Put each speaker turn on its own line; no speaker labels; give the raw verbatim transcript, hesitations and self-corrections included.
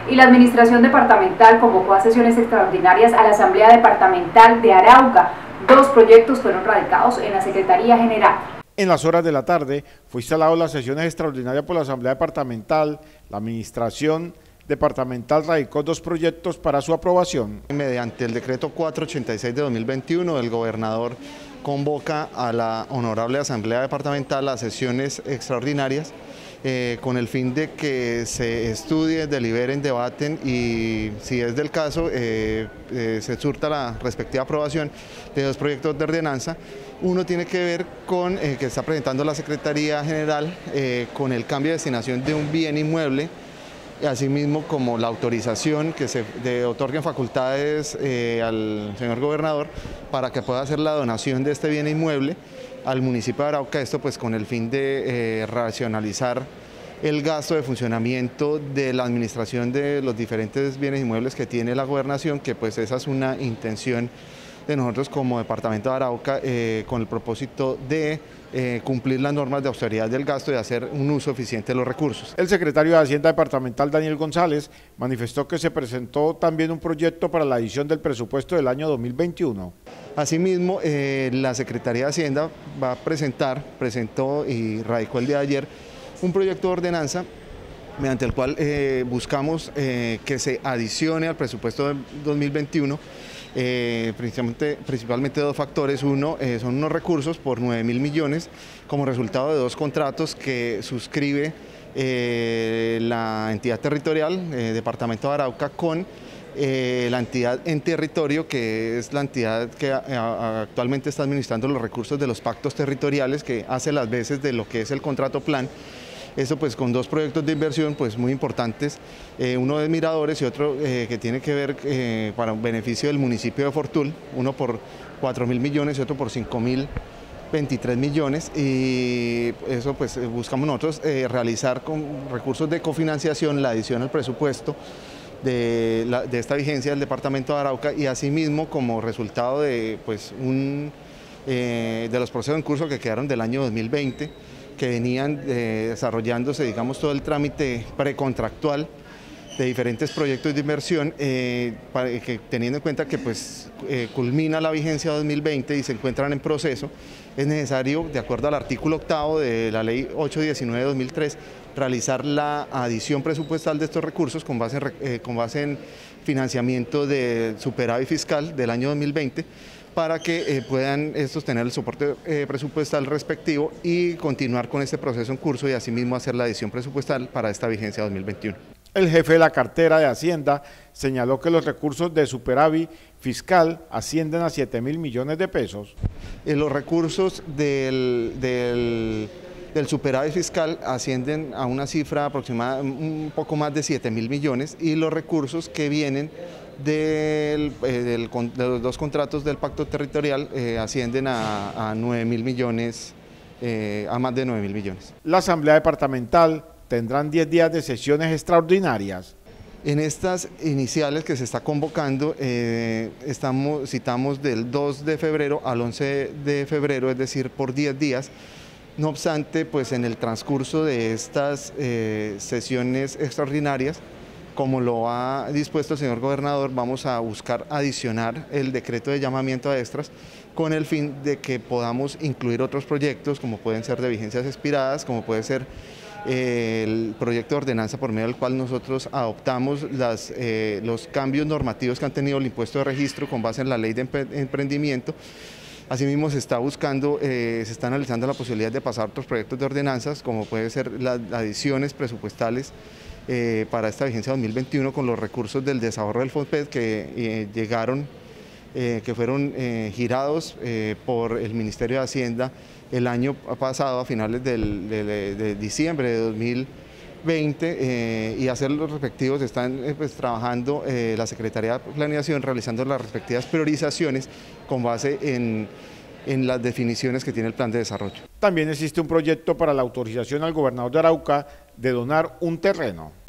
y la Administración Departamental convocó a sesiones extraordinarias a la Asamblea Departamental de Arauca. Dos proyectos fueron radicados en la Secretaría General.
En las horas de la tarde fue instalado las sesiones extraordinarias por la Asamblea Departamental. La Administración Departamental radicó dos proyectos para su aprobación.
Mediante el decreto cuatrocientos ochenta y seis de dos mil veintiuno, el gobernador convoca a la Honorable Asamblea Departamental a sesiones extraordinarias eh, con el fin de que se estudien, deliberen, debaten y, si es del caso, eh, eh, se surta la respectiva aprobación de dos proyectos de ordenanza. Uno tiene que ver con eh, que está presentando la Secretaría General eh, con el cambio de destinación de un bien inmueble, asimismo como la autorización que se de, otorguen facultades eh, al señor gobernador para que pueda hacer la donación de este bien inmueble al municipio de Arauca, esto pues con el fin de eh, racionalizar el gasto de funcionamiento de la administración de los diferentes bienes inmuebles que tiene la gobernación, que pues esa es una intención de nosotros como departamento de Arauca eh, con el propósito de eh, cumplir las normas de austeridad del gasto y hacer un uso eficiente de los recursos.
El secretario de Hacienda Departamental, Daniel González, manifestó que se presentó también un proyecto para la adición del presupuesto del año dos mil veintiuno.
Asimismo, eh, la Secretaría de Hacienda va a presentar, presentó y radicó el día de ayer un proyecto de ordenanza mediante el cual eh, buscamos eh, que se adicione al presupuesto de dos mil veintiuno eh, principalmente, principalmente dos factores. Uno eh, son unos recursos por nueve mil millones como resultado de dos contratos que suscribe eh, la entidad territorial, eh, Departamento de Arauca, con eh, la entidad en territorio, que es la entidad que a, a, actualmente está administrando los recursos de los pactos territoriales, que hace las veces de lo que es el contrato plan. Esto pues con dos proyectos de inversión pues muy importantes, eh, uno de Miradores y otro eh, que tiene que ver eh, para un beneficio del municipio de Fortul, uno por cuatro mil millones y otro por cinco mil veintitrés millones, y eso pues buscamos nosotros eh, realizar con recursos de cofinanciación la adición al presupuesto de, la, de esta vigencia del departamento de Arauca, y asimismo como resultado de, pues, un, eh, de los procesos en curso que quedaron del año dos mil veinte, que venían eh, desarrollándose, digamos, todo el trámite precontractual de diferentes proyectos de inversión, eh, para que, teniendo en cuenta que pues, eh, culmina la vigencia dos mil veinte y se encuentran en proceso, es necesario, de acuerdo al artículo octavo de la ley ochocientos diecinueve de dos mil tres, realizar la adición presupuestal de estos recursos con base en, eh, con base en financiamiento del superávit fiscal del año dos mil veinte, para que eh, puedan estos tener el soporte eh, presupuestal respectivo y continuar con este proceso en curso y asimismo hacer la adición presupuestal para esta vigencia dos mil veintiuno.
El jefe de la cartera de Hacienda señaló que los recursos de superávit fiscal ascienden a siete mil millones de pesos.
Eh, los recursos del, del, del superávit fiscal ascienden a una cifra aproximada, un poco más de siete mil millones, y los recursos que vienen Del, eh, del, de los dos contratos del pacto territorial eh, ascienden a, a nueve mil millones, eh, a más de nueve mil millones.
La Asamblea Departamental tendrán diez días de sesiones extraordinarias.
En estas iniciales que se está convocando, eh, estamos, citamos del dos de febrero al once de febrero, es decir, por diez días. No obstante, pues en el transcurso de estas eh, sesiones extraordinarias, como lo ha dispuesto el señor gobernador, vamos a buscar adicionar el decreto de llamamiento a extras con el fin de que podamos incluir otros proyectos, como pueden ser de vigencias expiradas, como puede ser eh, el proyecto de ordenanza por medio del cual nosotros adoptamos las, eh, los cambios normativos que han tenido el impuesto de registro con base en la ley de emprendimiento. Asimismo se está buscando, eh, se está analizando la posibilidad de pasar otros proyectos de ordenanzas, como puede ser las adiciones presupuestales Eh, para esta vigencia dos mil veintiuno con los recursos del desahorro del FONPED que eh, llegaron, eh, que fueron eh, girados eh, por el Ministerio de Hacienda el año pasado a finales del, de, de diciembre de dos mil veinte eh, y hacer los respectivos, están eh, pues, trabajando eh, la Secretaría de Planeación realizando las respectivas priorizaciones con base en en las definiciones que tiene el plan de desarrollo.
También existe un proyecto para la autorización al gobernador de Arauca de donar un terreno.